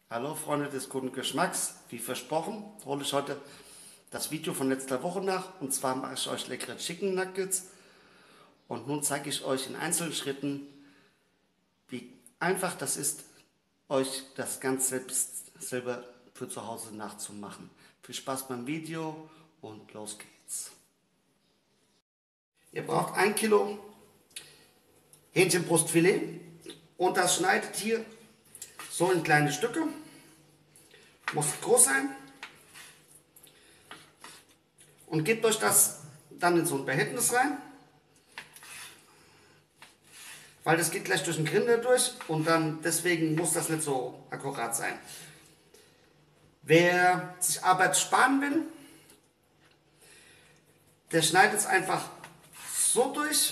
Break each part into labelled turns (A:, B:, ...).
A: Hallo Freunde des guten Geschmacks, wie versprochen hole ich heute das Video von letzter Woche nach, und zwar mache ich euch leckere Chicken Nuggets und nun zeige ich euch in einzelnen Schritten, wie einfach das ist, euch das ganz selber für zu Hause nachzumachen. Viel Spaß beim Video und los geht's. Ihr braucht 1 Kilo Hähnchenbrustfilet und das schneidet ihr so in kleine Stücke. Muss groß sein. Und gebt euch das dann in so ein Behältnis rein, weil das geht gleich durch den Grinder durch und dann deswegen muss das nicht so akkurat sein. Wer sich Arbeit sparen will, der schneidet es einfach so durch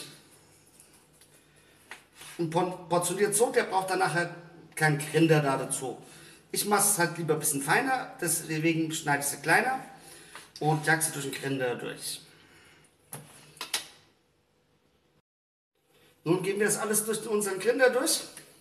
A: und portioniert so, der braucht dann nachher keinen Grinder da dazu. Ich mache es halt lieber ein bisschen feiner, deswegen schneide ich sie kleiner und jag sie durch den Grinder durch. Nun gehen wir das alles durch unseren Grinder durch.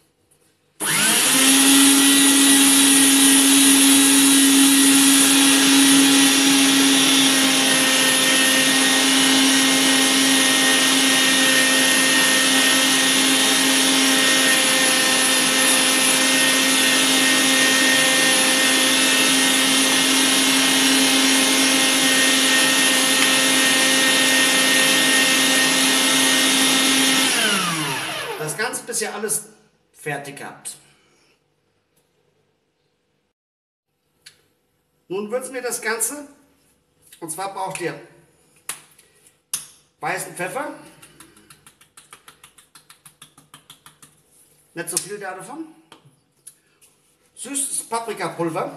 A: Das Ganze, bis ihr alles fertig habt. Nun würzen wir das Ganze, und zwar braucht ihr weißen Pfeffer, nicht so viel davon, süßes Paprikapulver,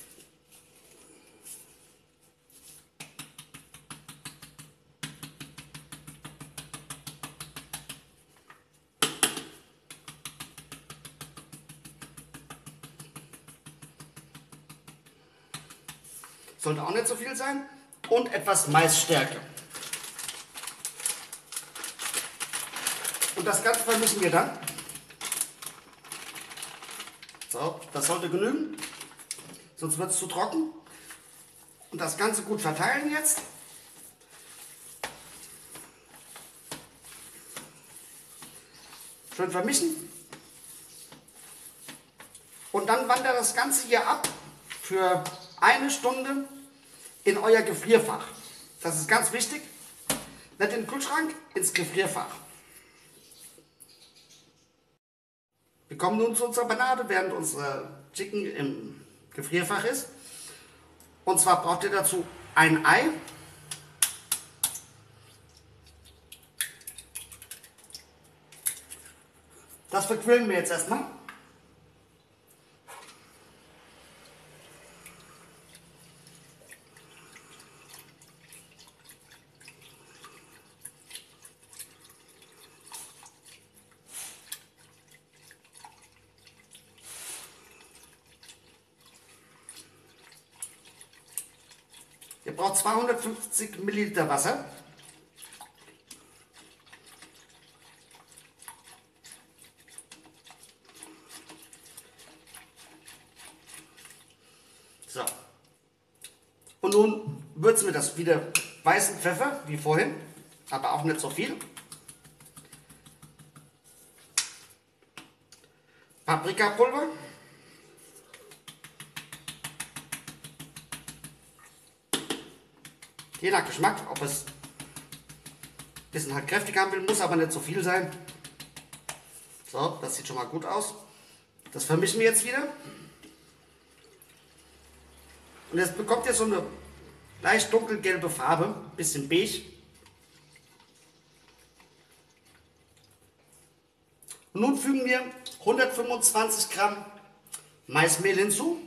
A: sollte auch nicht so viel sein, und etwas Maisstärke. Und das Ganze vermischen wir dann. So, das sollte genügen, sonst wird es zu trocken. Und das Ganze gut verteilen jetzt. Schön vermischen. Und dann wandert das Ganze hier ab für 1 Stunde in euer Gefrierfach. Das ist ganz wichtig. Nicht in den Kühlschrank, ins Gefrierfach. Wir kommen nun zu unserer Panade, während unser Chicken im Gefrierfach ist. Und zwar braucht ihr dazu ein Ei. Das verquirlen wir jetzt erstmal. Ihr braucht 250 Milliliter Wasser. So. Und nun würzen wir das wieder weißen Pfeffer, wie vorhin, aber auch nicht so viel. Paprikapulver. Je nach Geschmack, ob es ein bisschen halt kräftig haben will, muss aber nicht so viel sein. So, das sieht schon mal gut aus. Das vermischen wir jetzt wieder. Und jetzt bekommt ihr so eine leicht dunkelgelbe Farbe, ein bisschen beige. Und nun fügen wir 125 Gramm Maismehl hinzu.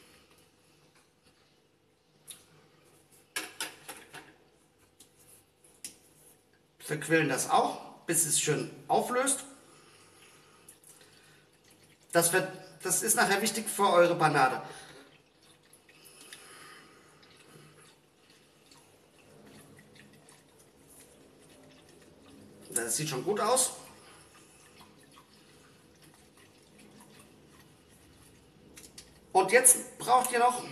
A: Verquirlen das auch, bis es schön auflöst. Das ist nachher wichtig für eure Panade. Das sieht schon gut aus. Und jetzt braucht ihr noch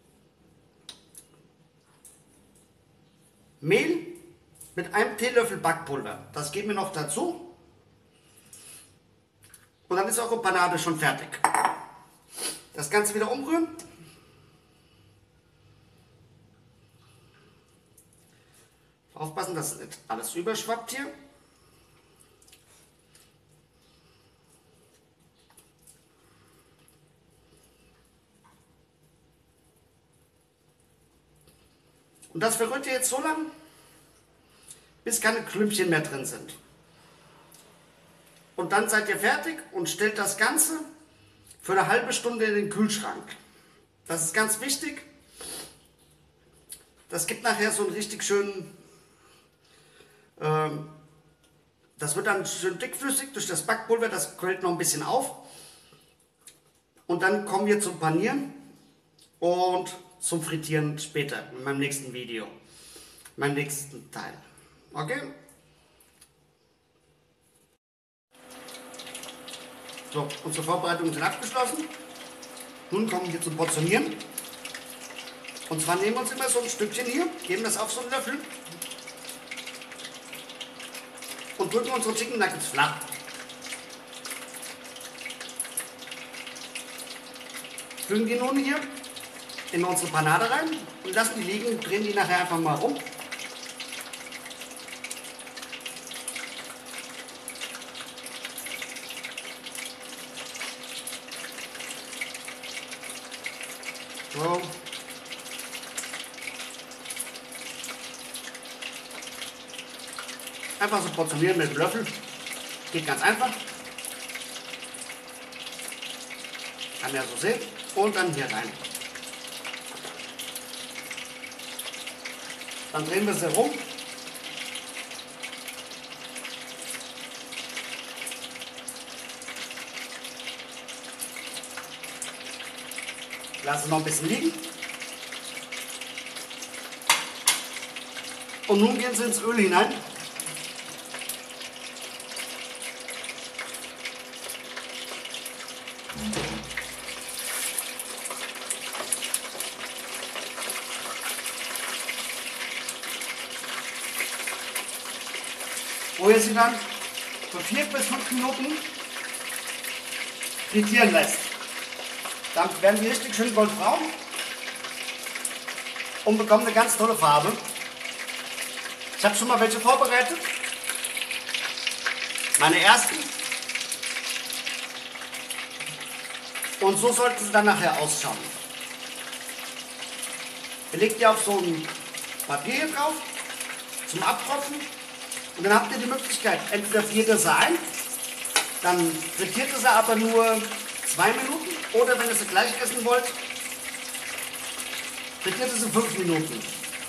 A: Mehl mit einem Teelöffel Backpulver. Das geben wir noch dazu. Und dann ist eure Panade schon fertig. Das Ganze wieder umrühren. Aufpassen, dass nicht alles überschwappt hier. Und das verrührt ihr jetzt so lange, bis keine Klümpchen mehr drin sind. Und dann seid ihr fertig und stellt das Ganze für eine halbe Stunde in den Kühlschrank. Das ist ganz wichtig. Das gibt nachher so einen richtig schönen, das wird dann schön dickflüssig durch das Backpulver, das quillt noch ein bisschen auf. Und dann kommen wir zum Panieren und zum Frittieren später in meinem nächsten Video, meinem nächsten Teil. Okay? So, unsere Vorbereitungen sind abgeschlossen. Nun kommen wir zum Portionieren. Und zwar nehmen wir uns immer so ein Stückchen hier, geben das auf so einen Löffel und drücken unsere Chicken Nuggets flach. Fügen die nun hier in unsere Panade rein und lassen die liegen und drehen die nachher einfach mal rum. So. Einfach so portionieren mit dem Löffel. Geht ganz einfach. Kann ja so sehen. Und dann hier rein. Dann drehen wir sie rum. Lassen noch ein bisschen liegen. Und nun gehen sie ins Öl hinein. Wo ihr sie dann für 4 bis 5 Minuten frittieren lässt. Dann werden die richtig schön goldbraun und bekommen eine ganz tolle Farbe. Ich habe schon mal welche vorbereitet. Meine ersten. Und so sollten sie dann nachher ausschauen. Ihr legt die auf so ein Papier hier drauf zum Abtropfen. Und dann habt ihr die Möglichkeit, entweder friert ihr sie ein, dann frittiert ihr sie aber nur 2 Minuten, oder wenn ihr sie gleich essen wollt, frittiert ihr sie 5 Minuten.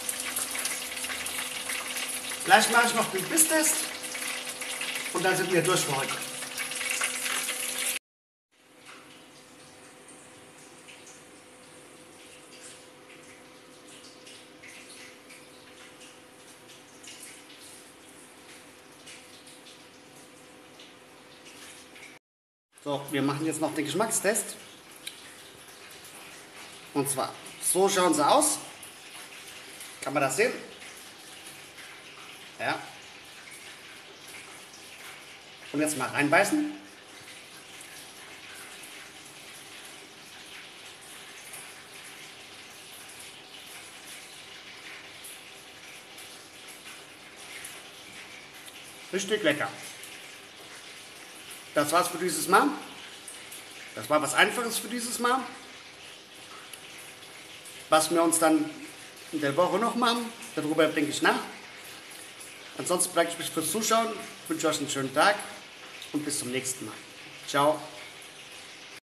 A: Gleich mache ich noch den Bisstest und dann sind wir durch für heute. So, wir machen jetzt noch den Geschmackstest. Und zwar, so schauen sie aus. Kann man das sehen? Ja. Und jetzt mal reinbeißen. Richtig lecker. Das war's für dieses Mal. Das war was Einfaches für dieses Mal. Was wir uns dann in der Woche noch machen, darüber denke ich nach. Ansonsten bedanke ich mich fürs Zuschauen, wünsche euch einen schönen Tag und bis zum nächsten Mal. Ciao.